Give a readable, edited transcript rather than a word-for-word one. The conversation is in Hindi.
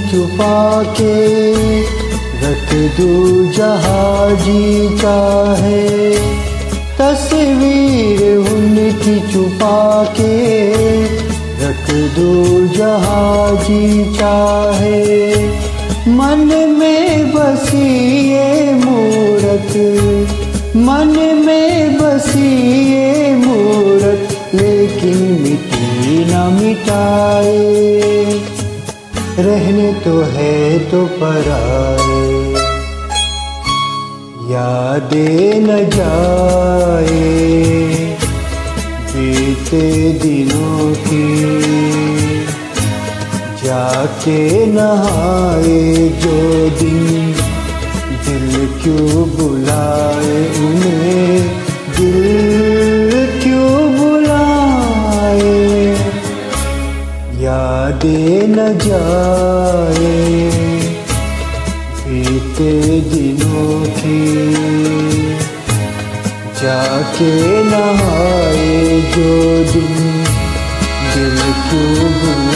छुपा के रख दूं जहाँ जी चाहे। तस्वीर उनकी छुपा के रख दूं जहाँ जी चाहे। मन में बसी ये मूरत, मन में बसी ये मूरत, लेकिन मिटी न मिटाए। रहने तो है तो पराए, यादें न जाए बीते दिनों की। जाके नहाए जो दिन, दिल क्यों बुलाए उन्हें, दिल क्यों बुलाए। यादें न जाए बीते दिनों की। जाके नहाए जो दिन, दिल क्यों बुलाए।